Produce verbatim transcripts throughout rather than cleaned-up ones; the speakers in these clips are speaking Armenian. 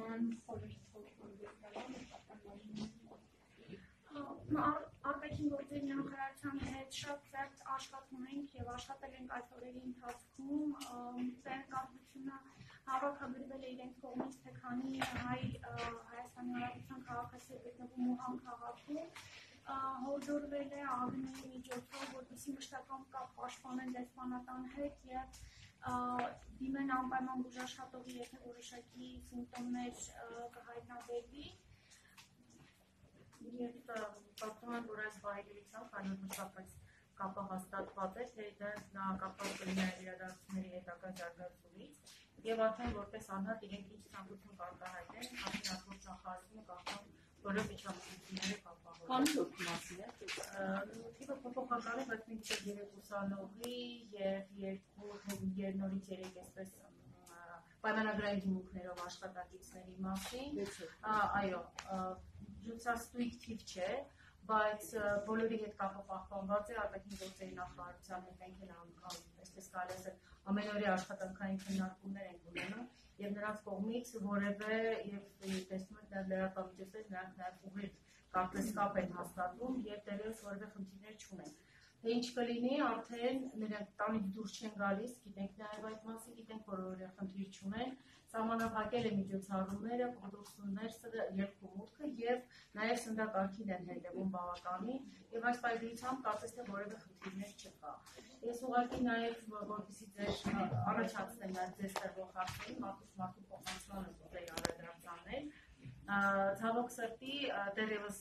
Ման Արտաքին գործերի նախարարության հետ շատ ծերտ աշխատում ենք եւ աշխատել ենք այս օրերի ընթացքում տեղեկատվությունը հավաքագրվել է իրենց կողմից թե քանի հայ Հայաստանի Հանրապետության քաղաքացի գտնվում Ուհան քաղաքում հորդորվել է ԱՎՆ-ի միջոցով, որպեսզի մշտական կապ պաշտպանեն դեսպանատան հետ եւ դիմեն անպայման բուժաշխատողի, եթե որոշակի սիմպտոմներ կհայտնաբերվի։ Եվ կարծում եմ, որ այս բայրիցան քանի որ մշտապես կապը հաստատված է, թե դա նա կապված կլիներ իրադարձությունների հետագա զարգացումից եւ արդեն որպես անհատ իրենք ինչ ցանկություն կարտահայտեն, արդեն արտադրության խախտումը կարող որը միջամտությունները կապահովեն։ Քանի հոգի մասին է։ Թիվը փոփոխական է, բայց մինչև երեք ուսանողի եւ երկու եւ նորից երեք այսպես պայմանագրային դիմումներով աշխատակիցների մասին։ Այո, ջուցաստույգ թիվ չէ, բայց բոլորի հետ կապը պահպանված է արտաքին գործերի նախարարության հետ մենք էլ անգամ այսպես կարելի ասել ամենօրյա աշխատանքային քննարկումներ ենք ունենում եւ նրանց կողմից որևէ եւ տեսնում եք նաեւ լրատվամիջոցներ նրանք նաեւ ուղիղ կարծես կապ են հաստատում եւ դեռևս որևէ խնդիրներ չունեն։ Թե ինչ կլինի, արդեն նրանք տանից դուրս չեն գալիս, գիտենք նաև այդ մասին, գիտենք, որ որևէ խնդիր չունեն, սահմանափակել է միջոցառումները, պրոդուկցիոներները, երկու մուտքը եւ նաև սննդակարգին են հետևում բավականին եւ այս պայմանությամբ կարծես թե որևէ խնդիրներ չկա։ Ես ուղղակի նաև որպեսզի ձեր առաջացնեմ նաև ձեզ տրվող հարցերին, մարդուց մարդու փոխանցմանը կուզեի անդրադառնալ։ Ցավոք սրտի դեռևս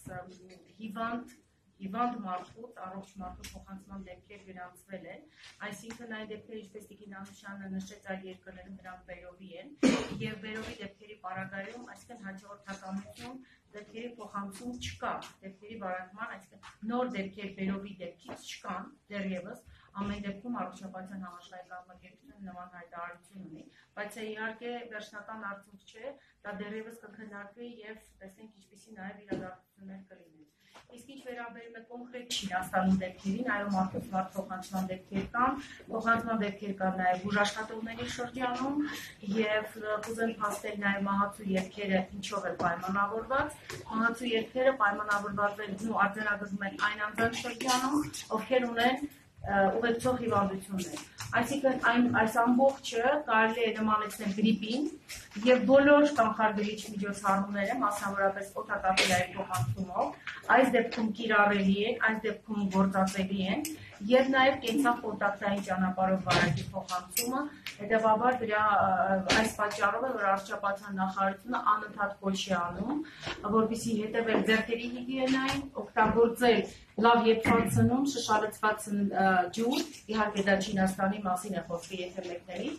հիվանդ Հիվանդ մարդուց առողջ մարդու փոխանցման դեպքեր գրանցվել են, այսինքն այն դեպքերը, ինչպես Տիկին Անուշյանը նշեց, այլ երկրներում դրանք բերովի են, եւ բերովի դեպքերի պարագայում, այսինքն հաջորդականություն դեպքերի փոխանցում չկա, դեպքերի վարակման, այսինքն նոր դեպքեր բերովի դեպքից չկան դեռևս, ամեն դեպքում առողջապահության համաշխարհային կազմակերպությունը նման հայտարարություն ունի, բայց իհարկե վերջնական արդյունք չէ, դա դեռևս կքննարկվի եւ տեսնենք ինչպիսի նաեւ իրադարձություններ կլինեն։ Իսկ ինչ վերաբերում է կոնկրետ Չինաստանի դեպքերին, այո, մարդուց մարդ փոխանցման դեպքեր կան, փոխանցման դեպքեր կան նաև բուժաշխատողների շրջանում եւ կուզեմ փաստել նաև մահացու ետքերը ինչով է պայմանավորված։ Մահացու ետքերը պայմանավորված են ու արձանագրվում են այն անձանց շրջանում, ովքեր ունեն ուղեկցող հիվանդություններ։ Այսինքն այն այս ամբողջը կարելի է նմանեցնել գրիպին եւ բոլոր կանխարգելիչ միջոցառումները, մասնավորապես օդակապելային փոխանցումով, այս դեպքում կիրառելի են, այս դեպքում գործածելի են եւ նաեւ կենսախորտակային ճանապարհով վարակի փոխանցումը, հետեւաբար դրա այս պատճառով է, որ առողջապահության նախարարությունը անընդհատ կոչ է անում, որպեսզի հետեւել ձեռքերի հիգիենային, օգտագործել լավ եփված սնունդ, շշալցված ջուր, իհարկե դա Չինաստանի մասին է խոսքը, եթե մեկների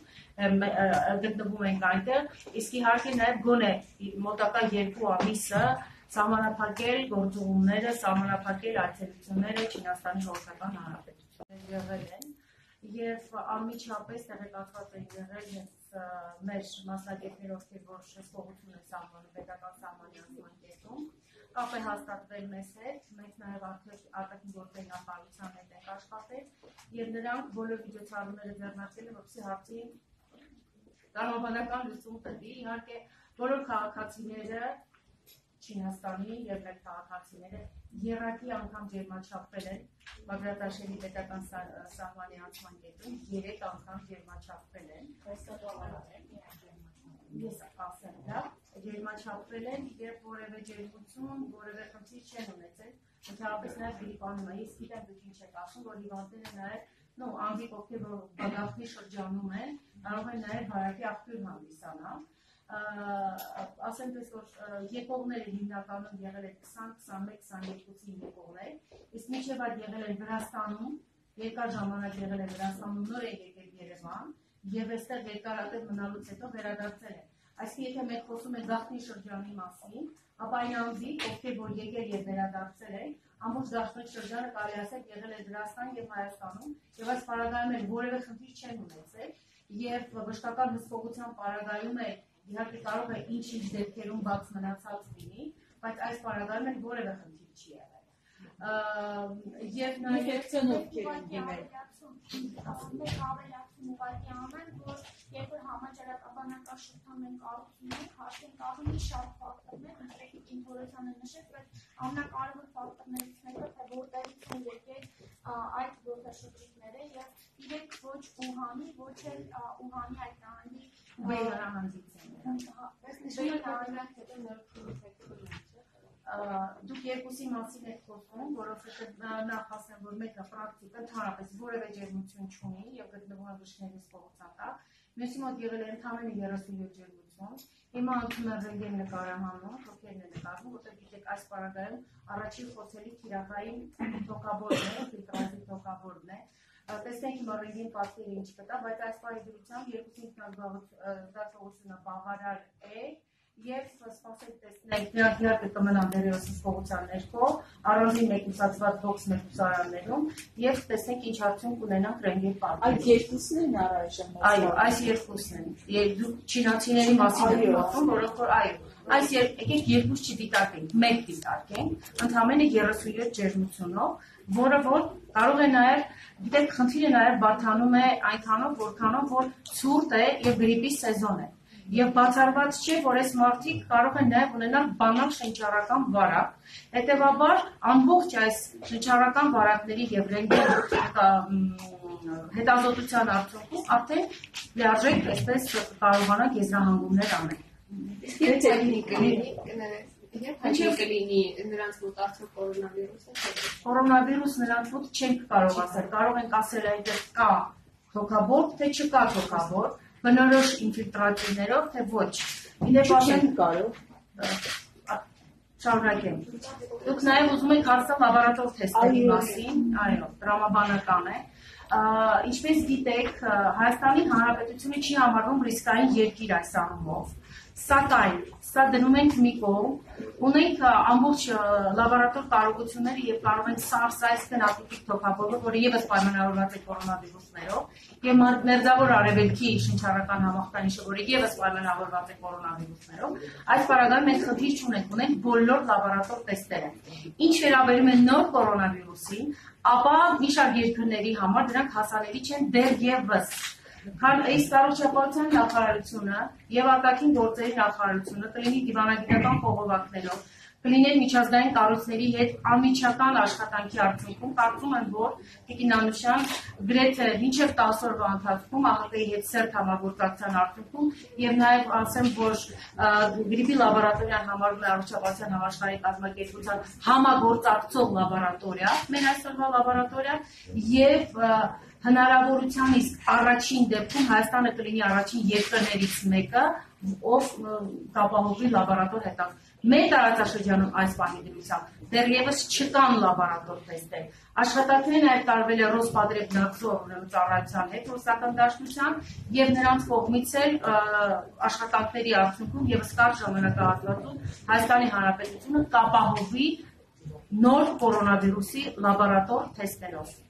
գտնվում ենք այնտեղ, իսկ իհարկե նաև գոնե մոտակա երկու ամիսը սահմանափակել գործողումները, սահմանափակել այցելությունները Չինաստանի Ժողովրդական Հանրապետություն եղել են եւ անմիջապես տեղեկացված են եղել մեր մասնագետներ, ովքեր որ շփոթություն են սահմանում պետական սահմանի անցման կետում, կապ է հաստատվել մեզ հետ, մենք նաև արտաքին գործերի նախարարության հետ ենք աշխատել եւ նրանք բոլոր միջոցառումները ձեռնարկել են, որպեսզի հարցին կանոնաբանական լուծում տրվի։ Իհարկե բոլոր քաղաքացիները Չինաստանի եւ մեր քաղաքացիները երակի անգամ ջերմաչափվել են Բագրատաշելի պետական սահմանի անցման կետում, երեք անգամ ջերմաչափվել են։ Ես ասեմ դա, ջերմաչափվել են եւ որևէ ջերմություն, որևէ խնդիր չեն ունեցել, ընդհանրապես նաեւ գրիպանում է, իսկ գիտեմ դուք ինչ եք ասում, որ հիվանդները նաեւ նո անձի ովքեր որ բադախտի շրջանում են, կարող են նաեւ վարակի աղբյուր հանդիսանալ։ Ասեմ պես որ եկողները հիմնականում եղել է քսան, քսանմեկ, քսանյոթի եկողներ, իսկ մինչև այդ եղել են Վրաստանում, երկար ժամանակ եղել է Վրաստանում, նոր է եկել Երևան եւ այստեղ երկարատև մնալուց հետո վերադարձել են։ Այսինքն եթե մենք խոսում ենք գաղտնի շրջանի մասին, ապա այն անձիկ, ովքեր որ եկել եւ վերադարձել են, ամբողջ գաղտնի շրջանը կարելի ասել եղել է Վրաստան եւ Հայաստանում եւ այս պարագայում էլ որևէ խնդիր չեն ունեցել եւ բժշկական հսկողության պարագայում է իհարկե կարող է ինչ-ինչ դեպքերում բաց մնացած լինի, բայց այս պարագայում էլ որևէ խնդիր չի եղել։ Եվ նաև ինֆեկցիոնովքեր են դիմել։ Մեկ ավելացում ուղղակի անեն, որ երբ որ համաճարակաբանական մենք կառուցում ենք, հաշվենք առնի շատ ֆակտորներ, ինչպես ինֆորմացիանը նշեց, բայց ամենակարևոր ֆակտորներից մեկը թե որտեղից են եկել այդ ոգեշնչողները եւ իրենք ոչ Ուհանի, ոչ էլ Ուհանի այդ նահանգի բեյրանանձից են։ Բայց նշում են նահանգից հետո նոր Դուք երկուսի մասին եք խոսում, որովհետև նախ ասեմ, որ մեկը պրակտիկա ընդհանրապես որևէ ջերմություն չունի եւ գտնվում է վշտների սպորտան տակ։ Մյուսի մոտ եղել է ընդամենը երեսունյոթ ջերմություն։ Հիմա ընդունում են ռենտգեն նկարահանում, ովքերն են նկարվում, որտեղ գիտեք այս պարագայում առաջին խոսելի թիրախային թոքաբորն է, ֆիլտրազի թոքաբորն է։ Տեսնենք հիմա ռենտգեն պատկերը ինչ կտա, բայց այս պարագայությամբ երկուսի ինքնազբաղությունը բավարար է։ Եվ սպասեք տեսնենք, նրանք իհարկե կմնան դերևս հսկողության ներքո, առանձին մեկուսացված բոքս մեկուսարաններում եւ տեսնենք ինչ արդյունք ունենանք ռենտգեն պատկերից։ Այդ երկուսն են առայժմ։ Այո, այս երկուսն են։ Եվ դուք չինացիների մասին եք խոսում, որոնք որ այո, այս եկեք երկուս չդիտարկենք, մեկ դիտարկենք, ընդամենը երեսունյոթ ջերմությունով, որը որ կարող է նաեւ, գիտեք, խնդիրը նաեւ բարթանում է այնքանով, որքանով որ ցուրտ է եւ գրիպի սեզոն է։ Եվ բացառված չէ, որ այս մարդիկ կարող են նաև ունենալ բանալ շնչառական վարակ, հետևաբար ամբողջ այս շնչառական վարակների եւ ռենտգեն հետազոտության արդյունքում արդեն լիարժեք այսպես կարողանանք եզրահանգումներ անել։ Իսկ Երբ կլինի նրանց մոտ արդյոք կորոնավիրուսը։ Կորոնավիրուս նրանց մոտ չենք կարող ասել, կարող ենք ասել այնտեղ կա թոքաբորտ, թե չկա թոքաբորտ, բնորոշ ինֆիլտրատիվներով, թե ոչ։ Իդեպ ասենք կարող շարունակեմ։ Դուք նաև ուզում եք հարցնել լաբորատոր թեստերի մասին, այո, տրամաբանական է։ Ինչպես գիտեք, Հայաստանի Հանրապետությունը չի համարվում ռիսկային երկիր այս առումով, սակայն սա դնում ենք մի կողմ, ունենք ամբողջ լաբորատոր տարողությունները եւ կարող ենք SARS այսքան ատիպիկ թոքաբորը, որը եւս պայմանավորված է կորոնավիրուսներով, եւ մերձավոր արևելքի շնչառական համախտանիշը, որը եւս պայմանավորված է կորոնավիրուսներով, այս պարագայում մենք խնդիր չունենք, ունենք բոլոր լաբորատոր տեստերը։ Ինչ վերաբերում է նոր կորոնավիրուսին, ապա մի շարք երկրների համար դրանք հասանելի չեն դեռևս։ Քան այս կառուցապատության նախարարությունը եւ արտաքին գործերի նախարարությունը կլինի դիվանագիտական խողովակներով, կլինեն միջազգային կառույցների հետ անմիջական աշխատանքի արդյունքում, կարծում եմ, որ Տիկին Անուշյան գրեթե մինչև տասը օրվա ընթացքում ԱՀԿ-ի հետ սերտ համագործակցության արդյունքում եւ նաեւ ասեմ, որ գրիպի լաբորատորիան համարվում է առողջապահության համաշխարհային կազմակերպության համագործակցող լաբորատորիա, մեր այսօրվա լաբորատորիա եւ հնարավորության իսկ առաջին դեպքում Հայաստանը կլինի առաջին երկրներից մեկը, ով կապահովի լաբորատոր հետազոտություն։ Մեր տարածաշրջանում այս պահի դրությամբ դեռևս չկան լաբորատոր թեստեր։ Աշխատանքները նաև տարվել է Ռոսպատրեբնadzor ծառայության հետ ռուսական դաշնության եւ նրանց կողմից էլ աշխատանքների արդյունքում եւս կարճ ժամանակահատվածում Հայաստանի Հանրապետությունը կապահովի նոր կորոնավիրուսի լաբորատոր թեստերով։